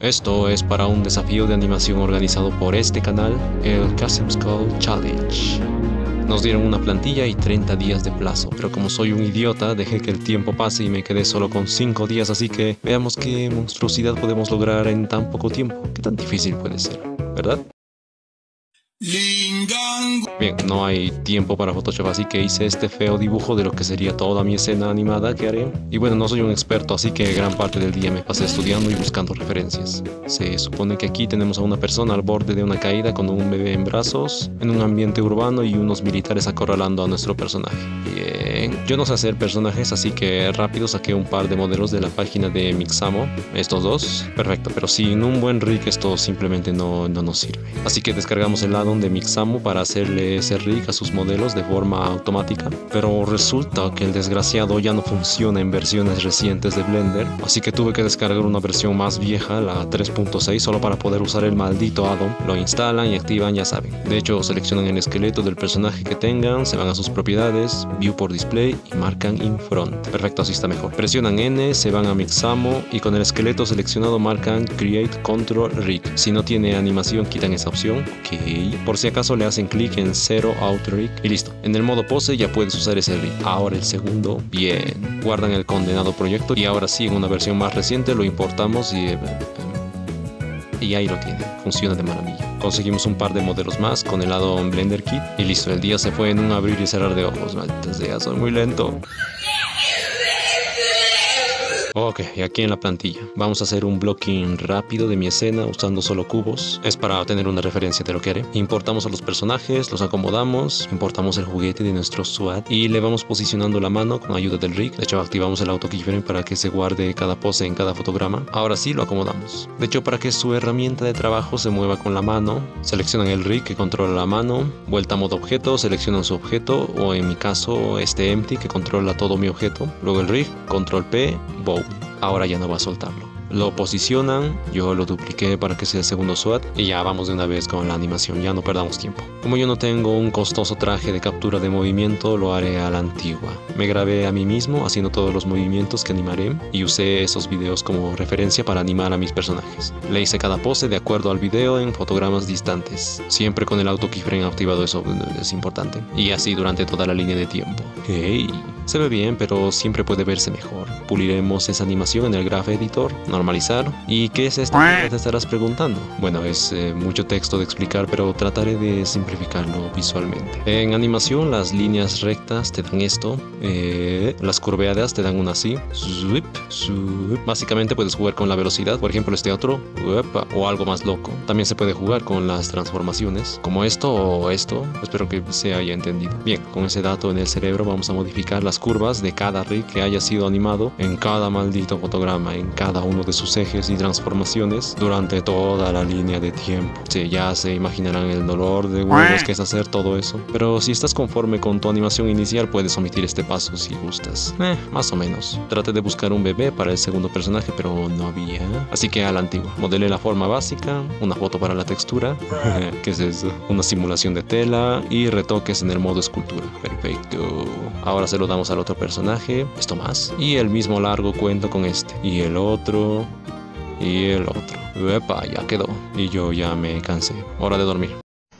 Esto es para un desafío de animación organizado por este canal, el Custom Skull Challenge. Nos dieron una plantilla y 30 días de plazo, pero como soy un idiota, dejé que el tiempo pase y me quedé solo con 5 días, así que veamos qué monstruosidad podemos lograr en tan poco tiempo. Qué tan difícil puede ser, ¿verdad? Bien, no hay tiempo para Photoshop, así que hice este feo dibujo de lo que sería toda mi escena animada que haré. Y bueno, no soy un experto, así que gran parte del día me pasé estudiando y buscando referencias. Se supone que aquí tenemos a una persona al borde de una caída con un bebé en brazos, en un ambiente urbano y unos militares acorralando a nuestro personaje. Bien, yo no sé hacer personajes, así que rápido saqué un par de modelos de la página de Mixamo. Estos dos, perfecto, pero sin un buen rig esto simplemente no nos sirve. Así que descargamos el addon de Mixamo para hacerle ese rig a sus modelos de forma automática, pero resulta que el desgraciado ya no funciona en versiones recientes de Blender, así que tuve que descargar una versión más vieja, la 3.6, solo para poder usar el maldito addon. Lo instalan y activan, ya saben. De hecho, seleccionan el esqueleto del personaje que tengan, se van a sus propiedades, View por Display y marcan In Front. Perfecto, así está mejor. Presionan N, se van a Mixamo y con el esqueleto seleccionado marcan Create Control Rig. Si no tiene animación, quitan esa opción. Ok. Por si acaso le hacen clic en 0 Auto Rig y listo. En el modo pose ya puedes usar ese rig. Ahora el segundo, bien. Guardan el condenado proyecto y ahora sí en una versión más reciente lo importamos y ahí lo tienen. Funciona de maravilla. Conseguimos un par de modelos más con el addon Blender Kit y listo. El día se fue en un abrir y cerrar de ojos. Malditas sea, soy muy lento. Ok, y aquí en la plantilla vamos a hacer un blocking rápido de mi escena usando solo cubos. Es para tener una referencia de lo que haré. Importamos a los personajes, los acomodamos, importamos el juguete de nuestro SWAT y le vamos posicionando la mano con ayuda del rig. De hecho, activamos el auto keyframe para que se guarde cada pose en cada fotograma. Ahora sí lo acomodamos. De hecho, para que su herramienta de trabajo se mueva con la mano, seleccionan el rig que controla la mano, vuelta a modo objeto, seleccionan su objeto o en mi caso este empty que controla todo mi objeto. Luego el rig, control P, bow. Ahora ya no va a soltarlo. Lo posicionan, yo lo dupliqué para que sea el segundo SWAT y ya vamos de una vez con la animación, ya no perdamos tiempo. Como yo no tengo un costoso traje de captura de movimiento, lo haré a la antigua. Me grabé a mí mismo haciendo todos los movimientos que animaré y usé esos videos como referencia para animar a mis personajes. Le hice cada pose de acuerdo al video en fotogramas distantes, siempre con el auto keyframe activado, eso es importante. Y así durante toda la línea de tiempo. Hey, se ve bien, pero siempre puede verse mejor. Puliremos esa animación en el Graph Editor, normalizar. ¿Y qué es esto? Te estarás preguntando. Bueno, es mucho texto de explicar, pero trataré de simplificarlo visualmente. En animación, las líneas rectas te dan esto, las curveadas te dan una así, sweep, sweep. Básicamente puedes jugar con la velocidad, por ejemplo este otro, o algo más loco. También se puede jugar con las transformaciones, como esto o esto. Espero que se haya entendido. Bien, con ese dato en el cerebro vamos a modificar las curvas de cada rig que haya sido animado en cada maldito fotograma, en cada uno de sus ejes y transformaciones durante toda la línea de tiempo. Sí, ya se imaginarán el dolor de huevos que es hacer todo eso. Pero si estás conforme con tu animación inicial, puedes omitir este paso si gustas. Más o menos. Traté de buscar un bebé para el segundo personaje, pero no había. Así que a la antigua. Modelé la forma básica, una foto para la textura. ¿Qué es eso? Una simulación de tela y retoques en el modo escultura. Perfecto. Ahora se lo damos al otro personaje. Esto más. Y el mismo largo cuento con este. Y el otro. Y el otro. Epa, ya quedó. Y yo ya me cansé. Hora de dormir.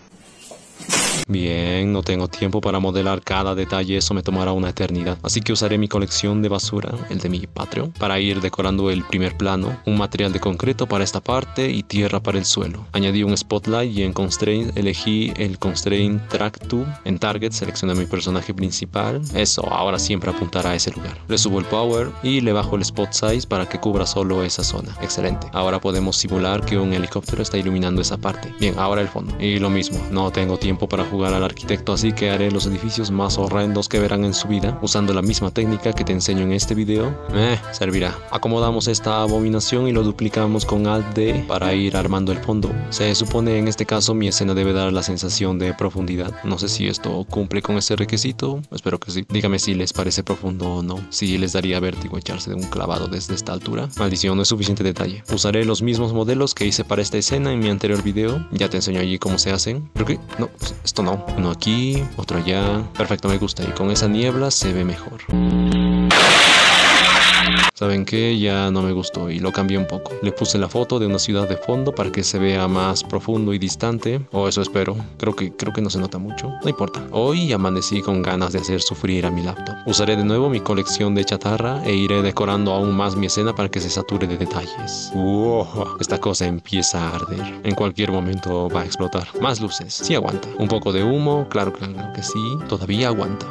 Bien, no tengo tiempo para modelar cada detalle, eso me tomará una eternidad. Así que usaré mi colección de basura, el de mi Patreon, para ir decorando el primer plano, un material de concreto para esta parte y tierra para el suelo. Añadí un spotlight y en Constraint elegí el Constraint Track To. En Target seleccioné mi personaje principal. Eso, ahora siempre apuntará a ese lugar. Le subo el power y le bajo el spot size para que cubra solo esa zona. Excelente. Ahora podemos simular que un helicóptero está iluminando esa parte. Bien, ahora el fondo. Y lo mismo, no tengo tiempo para jugar al arquitecto, así que haré los edificios más horrendos que verán en su vida usando la misma técnica que te enseño en este video. Servirá. Acomodamos esta abominación y lo duplicamos con Alt D para ir armando el fondo. Se supone en este caso mi escena debe dar la sensación de profundidad. No sé si esto cumple con ese requisito, espero que sí. Dígame si les parece profundo o no, si les daría vértigo echarse de un clavado desde esta altura. Maldición, no es suficiente detalle. Usaré los mismos modelos que hice para esta escena en mi anterior video. Ya te enseño allí cómo se hacen. Creo que no, esto no. Uno aquí, otro allá. Perfecto, me gusta. Y con esa niebla se ve mejor. ¿Saben qué? Ya no me gustó y lo cambié un poco. Le puse la foto de una ciudad de fondo para que se vea más profundo y distante, o eso espero. Creo que no se nota mucho. No importa. Hoy amanecí con ganas de hacer sufrir a mi laptop. Usaré de nuevo mi colección de chatarra e iré decorando aún más mi escena para que se sature de detalles. ¡Wow! Esta cosa empieza a arder. En cualquier momento va a explotar. Más luces. Sí aguanta. Un poco de humo. Claro que sí. Todavía aguanta.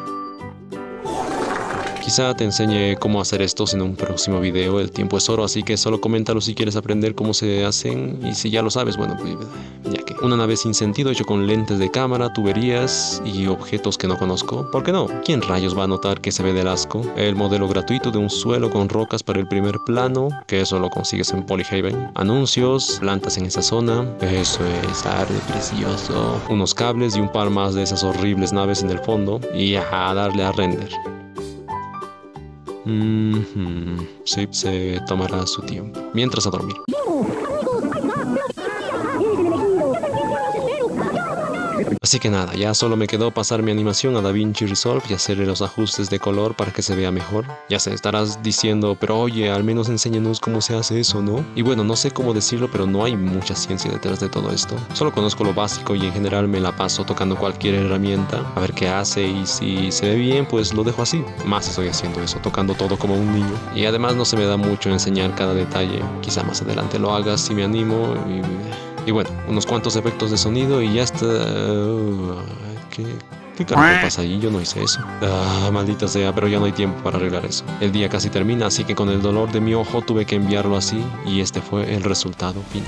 Quizá te enseñe cómo hacer estos en un próximo video. El tiempo es oro, así que solo coméntalo si quieres aprender cómo se hacen. Y si ya lo sabes, bueno, pues ya que. Una nave sin sentido hecho con lentes de cámara, tuberías y objetos que no conozco. ¿Por qué no? ¿Quién rayos va a notar que se ve del asco? El modelo gratuito de un suelo con rocas para el primer plano, que eso lo consigues en Polyhaven. Anuncios, plantas en esa zona. Eso es arte precioso. Unos cables y un par más de esas horribles naves en el fondo. Y a darle a render. Sí, se tomará su tiempo. Mientras a dormir. Así que nada, ya solo me quedó pasar mi animación a DaVinci Resolve y hacerle los ajustes de color para que se vea mejor. Ya sé, estarás diciendo, pero oye, al menos enséñanos cómo se hace eso, ¿no? Y bueno, no sé cómo decirlo, pero no hay mucha ciencia detrás de todo esto. Solo conozco lo básico y en general me la paso tocando cualquier herramienta, a ver qué hace y si se ve bien, pues lo dejo así. Más estoy haciendo eso, tocando todo como un niño. Y además no se me da mucho enseñar cada detalle. Quizá más adelante lo haga si me animo y bueno, unos cuantos efectos de sonido y ya está. ¿Qué carajo pasa ahí? Yo no hice eso. Maldita sea, pero ya no hay tiempo para arreglar eso. El día casi termina, así que con el dolor de mi ojo tuve que enviarlo así y este fue el resultado final.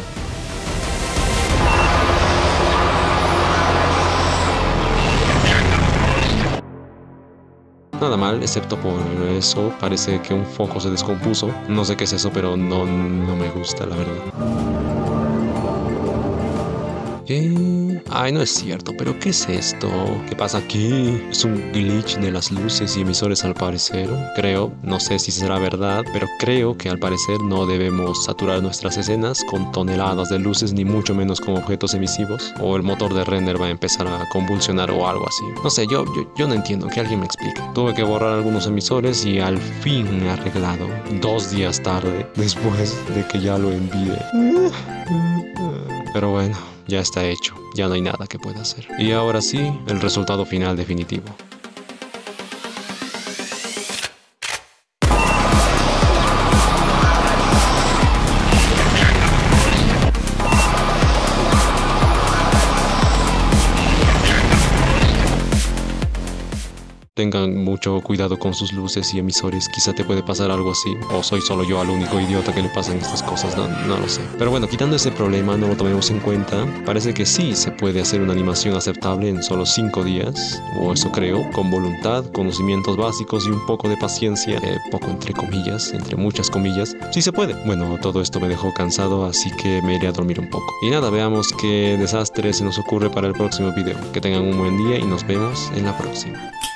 Nada mal, excepto por eso, parece que un foco se descompuso. No sé qué es eso, pero no me gusta, la verdad. ¿Qué? Ay, no es cierto, pero ¿qué es esto? ¿Qué pasa aquí? Es un glitch de las luces y emisores al parecer. Creo, no sé si será verdad, pero creo que al parecer no debemos saturar nuestras escenas con toneladas de luces, ni mucho menos con objetos emisivos. O el motor de render va a empezar a convulsionar o algo así. No sé, yo no entiendo, que alguien me explique. Tuve que borrar algunos emisores y al fin me he arreglado. 2 días tarde, después de que ya lo envié. Pero bueno, ya está hecho, ya no hay nada que pueda hacer. Y ahora sí, el resultado final definitivo. Tengan mucho cuidado con sus luces y emisores, quizá te puede pasar algo así. O soy solo yo el único idiota que le pasan estas cosas, no lo sé. Pero bueno, quitando ese problema, no lo tomemos en cuenta. Parece que sí se puede hacer una animación aceptable en solo 5 días. O eso creo, con voluntad, conocimientos básicos y un poco de paciencia. Poco entre comillas, entre muchas comillas. Sí se puede. Bueno, todo esto me dejó cansado, así que me iré a dormir un poco. Y nada, veamos qué desastre se nos ocurre para el próximo video. Que tengan un buen día y nos vemos en la próxima.